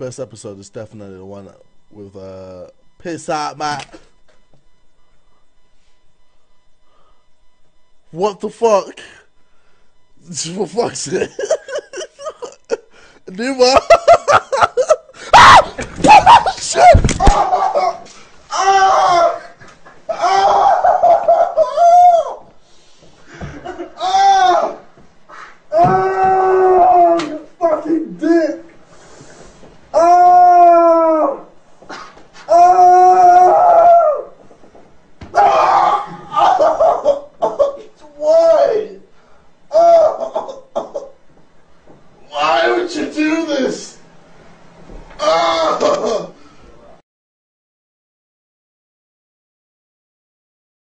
first episode is definitely the one with piss out, man. What the fuck? For fuck's sake. New one.